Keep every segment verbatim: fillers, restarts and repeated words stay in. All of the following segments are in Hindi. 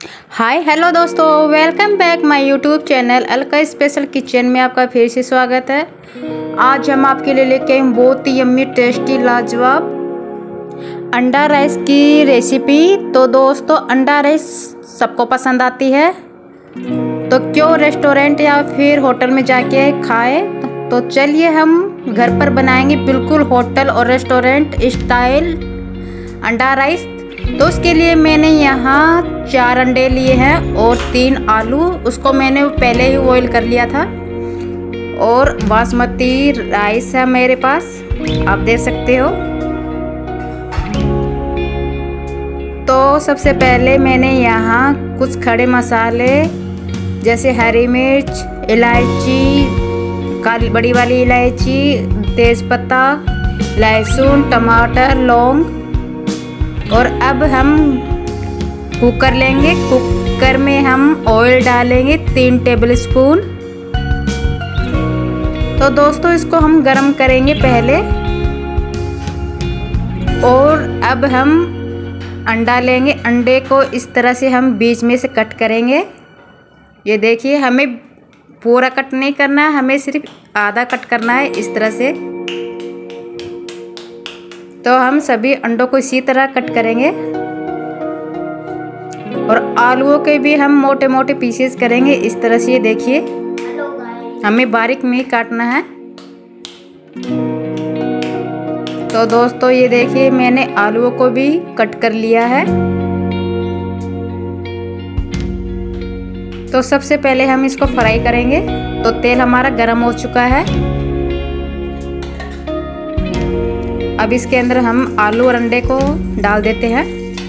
हाय हेलो दोस्तों, welcome back my YouTube channel Alka special kitchen में आपका फिर से स्वागत है। आज हम आपके लिए लेके आए बहुत ही यम्मी टेस्टी लाजवाब अंडा राइस की रेसिपी। तो दोस्तों, अंडा राइस सबको पसंद आती है, तो क्यों रेस्टोरेंट या फिर होटल में जाके खाए। तो चलिए हम घर पर बनाएंगे बिल्कुल होटल और रेस्टोरेंट स्टाइल अंडा राइस। तो उसके लिए मैंने यहाँ चार अंडे लिए हैं और तीन आलू, उसको मैंने पहले ही बॉईल कर लिया था। और बासमती राइस है मेरे पास, आप देख सकते हो। तो सबसे पहले मैंने यहाँ कुछ खड़े मसाले जैसे हरी मिर्च, इलायची, काली बड़ी वाली इलायची, तेज़पत्ता, लहसुन, टमाटर, लौंग। और अब हम कुकर लेंगे। कुकर में हम ऑयल डालेंगे तीन टेबलस्पून। तो दोस्तों, इसको हम गरम करेंगे पहले। और अब हम अंडा लेंगे। अंडे को इस तरह से हम बीच में से कट करेंगे। ये देखिए, हमें पूरा कट नहीं करना है, हमें सिर्फ आधा कट करना है इस तरह से। तो हम सभी अंडों को इसी तरह कट करेंगे। और आलूओं के भी हम मोटे मोटे पीसेस करेंगे इस तरह से। ये देखिए, हमें बारीक में काटना है। तो दोस्तों, ये देखिए, मैंने आलूओं को भी कट कर लिया है। तो सबसे पहले हम इसको फ्राई करेंगे। तो तेल हमारा गर्म हो चुका है। अब इसके अंदर हम आलू और अंडे को डाल देते हैं।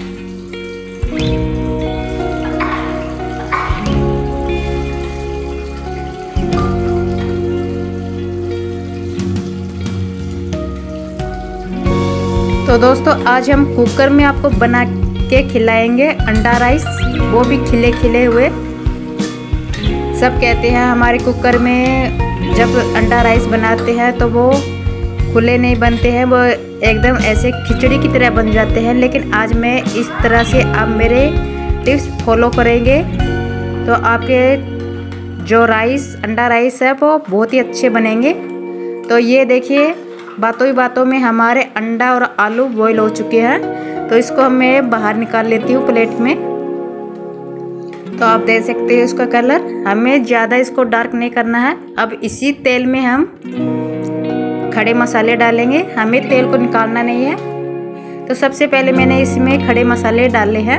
तो दोस्तों, आज हम कुकर में आपको बना के खिलाएंगे अंडा राइस, वो भी खिले खिले हुए। सब कहते हैं हमारे कुकर में जब अंडा राइस बनाते हैं तो वो खुले नहीं बनते हैं, वो एकदम ऐसे खिचड़ी की तरह बन जाते हैं। लेकिन आज मैं इस तरह से आप मेरे टिप्स फॉलो करेंगे तो आपके जो राइस अंडा राइस है वो बहुत ही अच्छे बनेंगे। तो ये देखिए, बातों ही बातों में हमारे अंडा और आलू बॉईल हो चुके हैं। तो इसको मैं बाहर निकाल लेती हूँ प्लेट में। तो आप देख सकते हैं इसका कलर, हमें ज़्यादा इसको डार्क नहीं करना है। अब इसी तेल में हम खड़े मसाले डालेंगे, हमें तेल को निकालना नहीं है। तो सबसे पहले मैंने इसमें खड़े मसाले डाले हैं।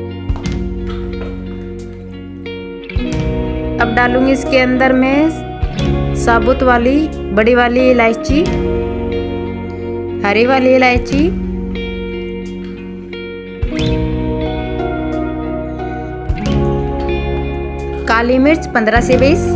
अब डालूंगी इसके अंदर मैं साबुत वाली बड़ी वाली इलायची, हरी वाली इलायची, काली मिर्च पंद्रह से बीस,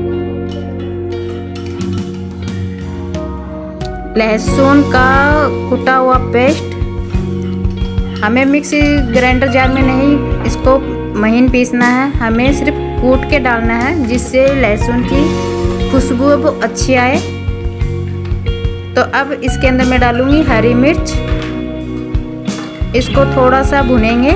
लहसुन का कुटा हुआ पेस्ट। हमें मिक्सी ग्राइंडर जार में नहीं इसको महीन पीसना है, हमें सिर्फ कूट के डालना है, जिससे लहसुन की खुशबू वो अच्छी आए। तो अब इसके अंदर मैं डालूंगी हरी मिर्च। इसको थोड़ा सा भुनेंगे।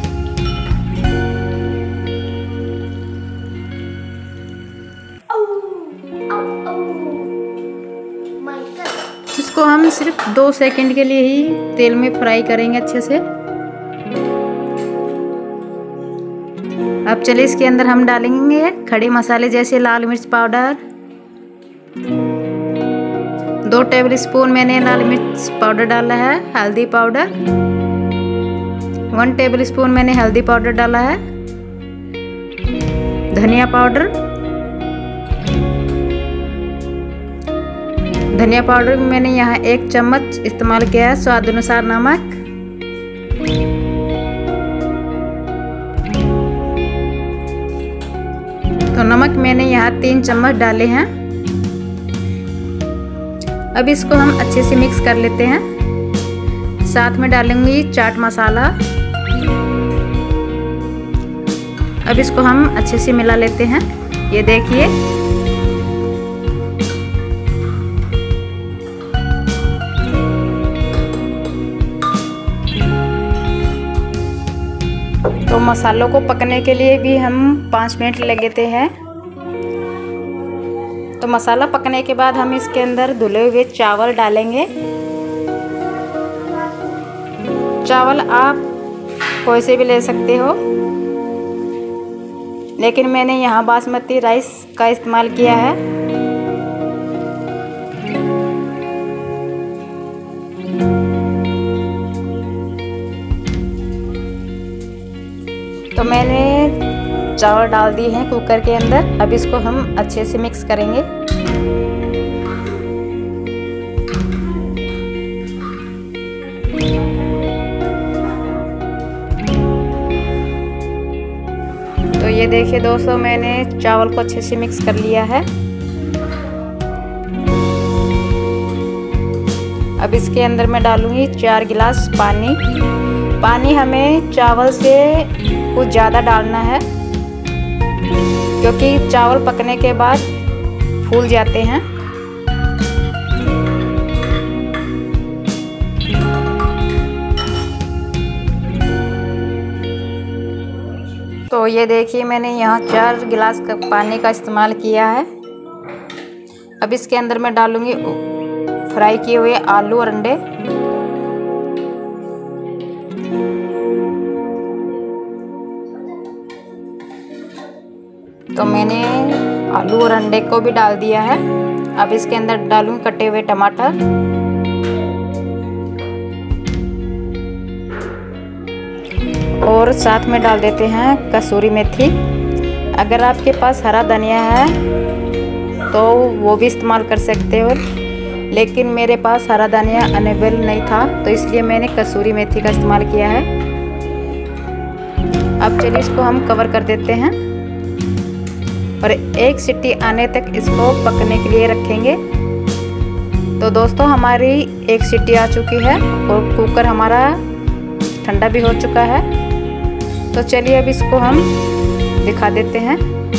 इसको हम सिर्फ दो सेकंड के लिए ही तेल में फ्राई करेंगे अच्छे से। अब चलिए, इसके अंदर हम डालेंगे खड़े मसाले जैसे लाल मिर्च पाउडर, दो टेबलस्पून मैंने लाल मिर्च पाउडर डाला है, हल्दी पाउडर वन टेबलस्पून मैंने हल्दी पाउडर डाला है, धनिया पाउडर, धनिया पाउडर मैंने यहाँ एक चम्मच इस्तेमाल किया है, स्वाद अनुसार नमक, तो नमक मैंने यहाँ तीन चम्मच डाले हैं। अब इसको हम अच्छे से मिक्स कर लेते हैं। साथ में डालेंगे चाट मसाला। अब इसको हम अच्छे से मिला लेते हैं। ये देखिए, तो मसालों को पकने के लिए भी हम पाँच मिनट लगते हैं। तो मसाला पकने के बाद हम इसके अंदर धुले हुए चावल डालेंगे। चावल आप कोई से भी ले सकते हो, लेकिन मैंने यहाँ बासमती राइस का इस्तेमाल किया है। तो मैंने चावल डाल दिए हैं कुकर के अंदर। अब इसको हम अच्छे से मिक्स करेंगे। तो ये देखिए दोस्तों, मैंने चावल को अच्छे से मिक्स कर लिया है। अब इसके अंदर मैं डालूंगी चार गिलास पानी। पानी हमें चावल से कुछ ज़्यादा डालना है, क्योंकि चावल पकने के बाद फूल जाते हैं। तो ये देखिए, मैंने यहाँ चार गिलास का पानी का इस्तेमाल किया है। अब इसके अंदर मैं डालूंगी फ्राई किए हुए आलू और अंडे। तो मैंने आलू और अंडे को भी डाल दिया है। अब इसके अंदर डालूंगी कटे हुए टमाटर, और साथ में डाल देते हैं कसूरी मेथी। अगर आपके पास हरा धनिया है तो वो भी इस्तेमाल कर सकते हो, लेकिन मेरे पास हरा धनिया अवेलेबल नहीं था, तो इसलिए मैंने कसूरी मेथी का इस्तेमाल किया है। अब चलिए इसको हम कवर कर देते हैं और एक सीटी आने तक इसको पकने के लिए रखेंगे। तो दोस्तों, हमारी एक सीटी आ चुकी है और कुकर हमारा ठंडा भी हो चुका है। तो चलिए अब इसको हम दिखा देते हैं।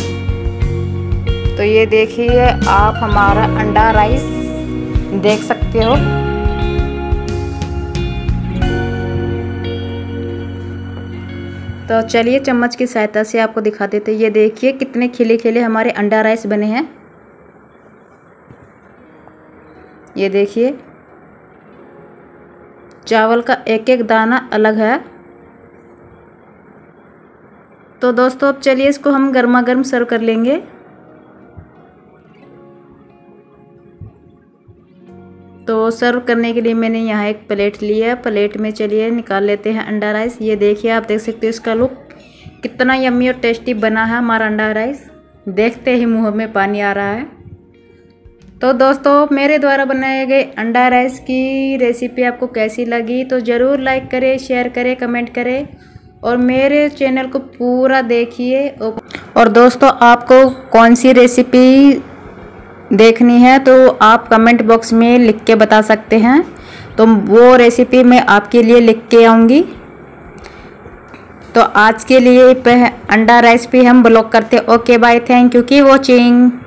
तो ये देखिए आप, हमारा अंडा राइस देख सकते हो। तो चलिए चम्मच की सहायता से आपको दिखा देते हैं। ये देखिए कितने खिले खिले हमारे अंडा राइस बने हैं। ये देखिए, चावल का एक एक दाना अलग है। तो दोस्तों, अब चलिए इसको हम गर्मा गर्म सर्व कर लेंगे। तो सर्व करने के लिए मैंने यहाँ एक प्लेट लिया। प्लेट में चलिए निकाल लेते हैं अंडा राइस। ये देखिए, आप देख सकते हो इसका लुक कितना यम्मी और टेस्टी बना है हमारा अंडा राइस। देखते ही मुंह में पानी आ रहा है। तो दोस्तों, मेरे द्वारा बनाए गए अंडा राइस की रेसिपी आपको कैसी लगी तो ज़रूर लाइक करें, शेयर करें, कमेंट करें और मेरे चैनल को पूरा देखिए। और दोस्तों, आपको कौन सी रेसिपी देखनी है तो आप कमेंट बॉक्स में लिख के बता सकते हैं, तो वो रेसिपी मैं आपके लिए लिख के आऊँगी। तो आज के लिए अंडा राइस भी हम ब्लॉग करते। ओके बाय, थैंक यू की वॉचिंग।